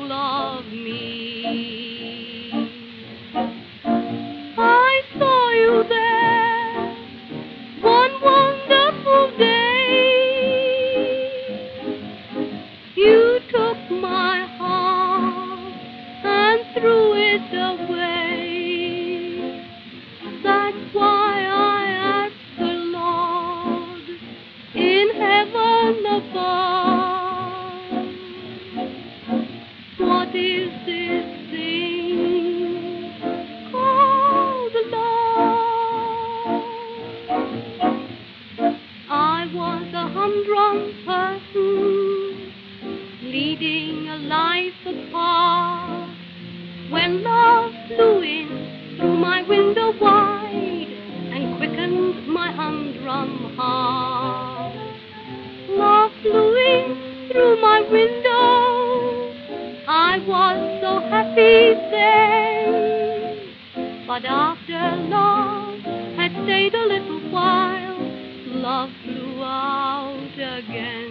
of me. I saw you there one wonderful day. You took my heart and threw it away. That's why I asked the Lord in heaven above, what is this thing called love? I was a humdrum person, leading a life apart, when love flew in through my window wide and quickened my humdrum heart. Love flew in through my window, I was so happy then. But after love had stayed a little while, love flew out again.